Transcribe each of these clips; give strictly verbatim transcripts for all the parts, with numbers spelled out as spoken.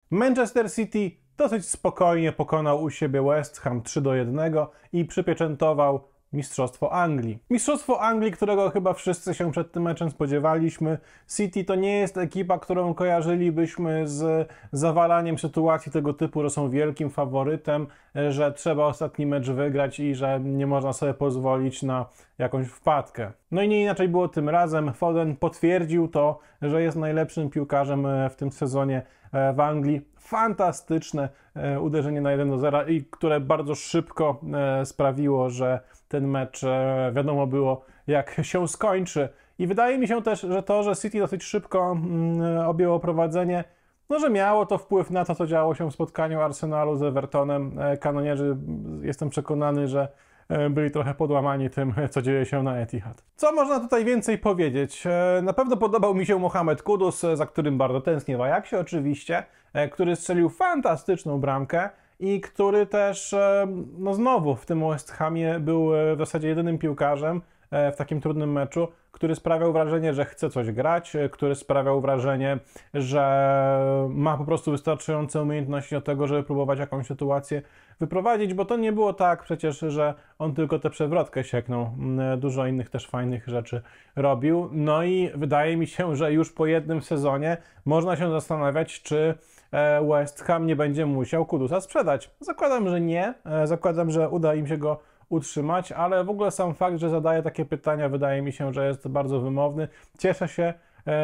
Manchester City dosyć spokojnie pokonał u siebie West Ham trzy do jednego i przypieczętował Mistrzostwo Anglii. Mistrzostwo Anglii, którego chyba wszyscy się przed tym meczem spodziewaliśmy. City to nie jest ekipa, którą kojarzylibyśmy z zawalaniem sytuacji tego typu, że są wielkim faworytem, że trzeba ostatni mecz wygrać i że nie można sobie pozwolić na jakąś wpadkę. No i nie inaczej było tym razem. Foden potwierdził to, że jest najlepszym piłkarzem w tym sezonie w Anglii. Fantastyczne uderzenie na jeden do zera, i które bardzo szybko sprawiło, że ten mecz wiadomo było, jak się skończy. I wydaje mi się też, że to, że City dosyć szybko objęło prowadzenie, no, że miało to wpływ na to, co działo się w spotkaniu Arsenalu z Evertonem. Kanonierzy, jestem przekonany, że byli trochę podłamani tym, co dzieje się na Etihad. Co można tutaj więcej powiedzieć? Na pewno podobał mi się Mohamed Kudus, za którym bardzo tęsknię w Ajaxie oczywiście, który strzelił fantastyczną bramkę i który też, no znowu w tym West Hamie był w zasadzie jedynym piłkarzem w takim trudnym meczu, który sprawiał wrażenie, że chce coś grać, który sprawiał wrażenie, że ma po prostu wystarczające umiejętności do tego, żeby próbować jakąś sytuację wyprowadzić, bo to nie było tak przecież, że on tylko tę przewrotkę sieknął. Dużo innych też fajnych rzeczy robił. No i wydaje mi się, że już po jednym sezonie można się zastanawiać, czy West Ham nie będzie musiał Kudusa sprzedać. Zakładam, że nie. Zakładam, że uda im się go utrzymać, ale w ogóle sam fakt, że zadaje takie pytania, wydaje mi się, że jest bardzo wymowny. Cieszę się,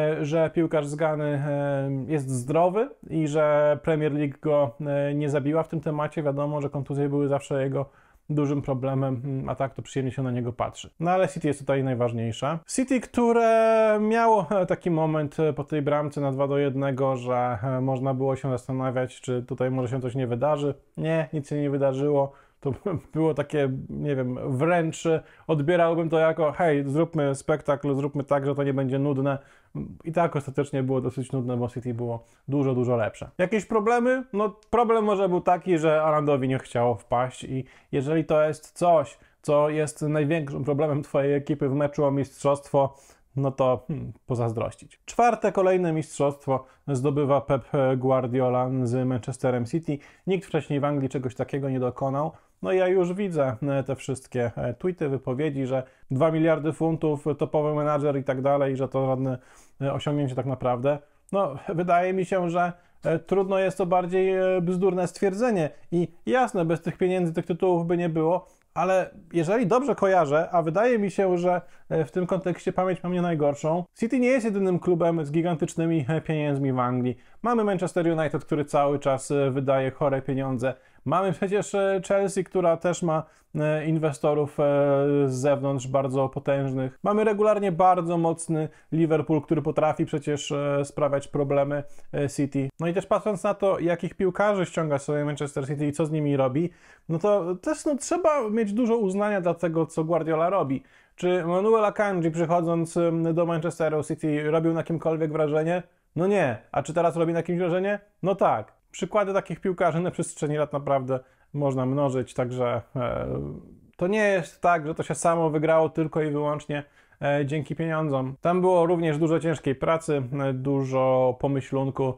że piłkarz z Gany jest zdrowy i że Premier League go nie zabiła w tym temacie. Wiadomo, że kontuzje były zawsze jego dużym problemem, a tak to przyjemnie się na niego patrzy. No ale City jest tutaj najważniejsza. City, które miało taki moment po tej bramce na dwa do jednego, że można było się zastanawiać, czy tutaj może się coś nie wydarzy. Nie, nic się nie wydarzyło. To było takie, nie wiem, wręcz odbierałbym to jako hej, zróbmy spektakl, zróbmy tak, że to nie będzie nudne. I tak ostatecznie było dosyć nudne, bo City było dużo, dużo lepsze. Jakieś problemy? No problem może był taki, że Haalandowi nie chciało wpaść i jeżeli to jest coś, co jest największym problemem twojej ekipy w meczu o mistrzostwo, no to hmm, pozazdrościć. Czwarte kolejne mistrzostwo zdobywa Pep Guardiola z Manchesterem City. Nikt wcześniej w Anglii czegoś takiego nie dokonał. No i ja już widzę te wszystkie tweety, wypowiedzi, że dwa miliardy funtów, topowy menadżer i tak dalej, że to żadne osiągnięcie tak naprawdę. No, wydaje mi się, że trudno jest to bardziej bzdurne stwierdzenie i jasne, bez tych pieniędzy tych tytułów by nie było, ale jeżeli dobrze kojarzę, a wydaje mi się, że w tym kontekście pamięć mam nie najgorszą, City nie jest jedynym klubem z gigantycznymi pieniędzmi w Anglii. Mamy Manchester United, który cały czas wydaje chore pieniądze. Mamy przecież Chelsea, która też ma inwestorów z zewnątrz bardzo potężnych. Mamy regularnie bardzo mocny Liverpool, który potrafi przecież sprawiać problemy City. No i też patrząc na to, jakich piłkarzy ściąga sobie Manchester City i co z nimi robi, no to też no, trzeba mieć dużo uznania dla tego, co Guardiola robi. Czy Manuel Akanji przychodząc do Manchesteru City robił na kimkolwiek wrażenie? No nie. A czy teraz robi na kimś wrażenie? No tak. Przykłady takich piłkarzy na przestrzeni lat naprawdę można mnożyć, także e, to nie jest tak, że to się samo wygrało tylko i wyłącznie e, dzięki pieniądzom. Tam było również dużo ciężkiej pracy, e, dużo pomyślunku,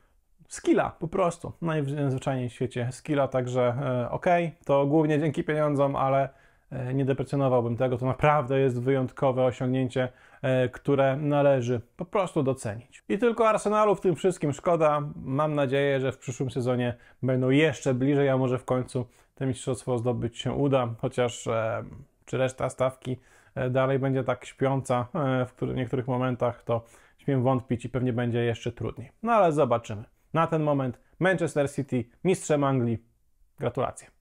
skilla po prostu, najzwyczajniej w świecie skilla, także e, okej, okay, to głównie dzięki pieniądzom, ale e, nie deprecjonowałbym tego, to naprawdę jest wyjątkowe osiągnięcie, e, które należy po prostu docenić. I tylko Arsenalu w tym wszystkim szkoda, mam nadzieję, że w przyszłym sezonie będą jeszcze bliżej, a może w końcu to mistrzostwo zdobyć się uda, chociaż e, czy reszta stawki e, dalej będzie tak śpiąca e, w których, niektórych momentach, to śmiem wątpić i pewnie będzie jeszcze trudniej. No ale zobaczymy. Na ten moment Manchester City mistrzem Anglii. Gratulacje.